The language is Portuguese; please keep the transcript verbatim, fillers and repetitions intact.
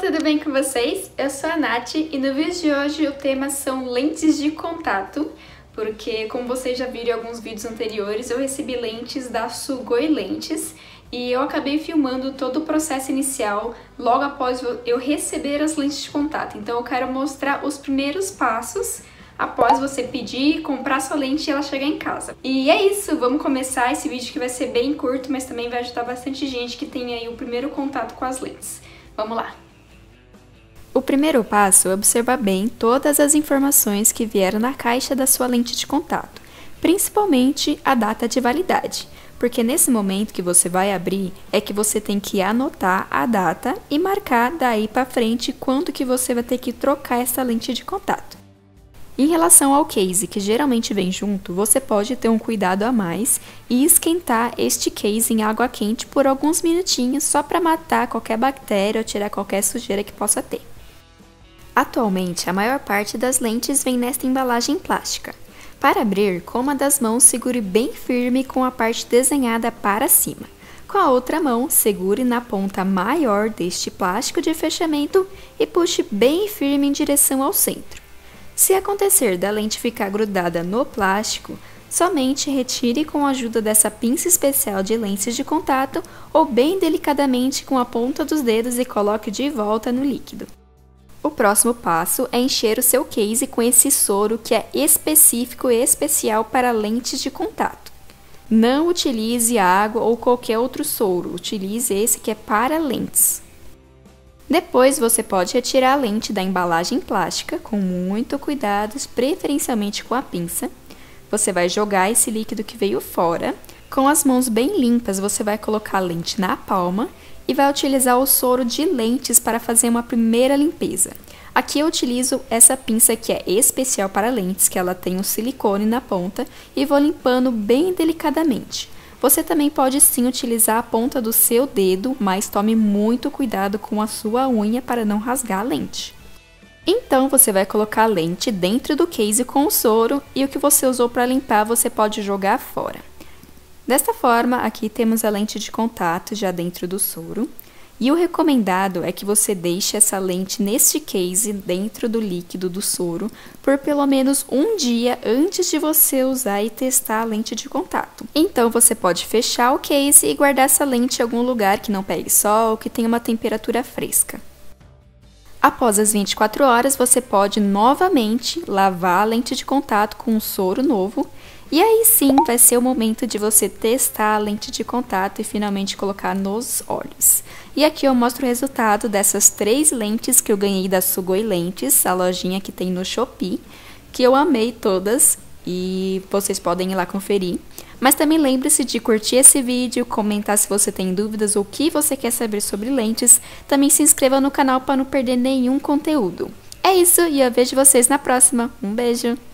tudo bem com vocês? Eu sou a Nath e no vídeo de hoje o tema são lentes de contato, porque como vocês já viram em alguns vídeos anteriores, eu recebi lentes da Sugoi Lentes e eu acabei filmando todo o processo inicial logo após eu receber as lentes de contato. Então eu quero mostrar os primeiros passos após você pedir, comprar sua lente e ela chegar em casa. E é isso, vamos começar esse vídeo que vai ser bem curto, mas também vai ajudar bastante gente que tem aí o primeiro contato com as lentes. Vamos lá! O primeiro passo é observar bem todas as informações que vieram na caixa da sua lente de contato, principalmente a data de validade, porque nesse momento que você vai abrir é que você tem que anotar a data e marcar daí para frente quando que você vai ter que trocar essa lente de contato. Em relação ao case, que geralmente vem junto, você pode ter um cuidado a mais e esquentar este case em água quente por alguns minutinhos só para matar qualquer bactéria ou tirar qualquer sujeira que possa ter. Atualmente, a maior parte das lentes vem nesta embalagem plástica. Para abrir, com uma das mãos, segure bem firme com a parte desenhada para cima. Com a outra mão, segure na ponta maior deste plástico de fechamento e puxe bem firme em direção ao centro. Se acontecer da lente ficar grudada no plástico, somente retire com a ajuda dessa pinça especial de lentes de contato ou bem delicadamente com a ponta dos dedos e coloque de volta no líquido. O próximo passo é encher o seu case com esse soro que é específico e especial para lentes de contato. Não utilize água ou qualquer outro soro, utilize esse que é para lentes. Depois você pode retirar a lente da embalagem plástica com muito cuidado, preferencialmente com a pinça. Você vai jogar esse líquido que veio fora. Com as mãos bem limpas, você vai colocar a lente na palma e vai utilizar o soro de lentes para fazer uma primeira limpeza. Aqui eu utilizo essa pinça que é especial para lentes, que ela tem um silicone na ponta, e vou limpando bem delicadamente. Você também pode sim utilizar a ponta do seu dedo, mas tome muito cuidado com a sua unha para não rasgar a lente. Então você vai colocar a lente dentro do case com o soro e o que você usou para limpar você pode jogar fora. Desta forma, aqui temos a lente de contato já dentro do soro. E o recomendado é que você deixe essa lente neste case dentro do líquido do soro por pelo menos um dia antes de você usar e testar a lente de contato. Então você pode fechar o case e guardar essa lente em algum lugar que não pegue sol, que tenha uma temperatura fresca. Após as vinte e quatro horas, você pode novamente lavar a lente de contato com um soro novo. E aí sim vai ser o momento de você testar a lente de contato e finalmente colocar nos olhos. E aqui eu mostro o resultado dessas três lentes que eu ganhei da Sugoi Lentes, a lojinha que tem no Shopee, que eu amei todas e vocês podem ir lá conferir. Mas também lembre-se de curtir esse vídeo, comentar se você tem dúvidas ou o que você quer saber sobre lentes. Também se inscreva no canal para não perder nenhum conteúdo. É isso e eu vejo vocês na próxima. Um beijo!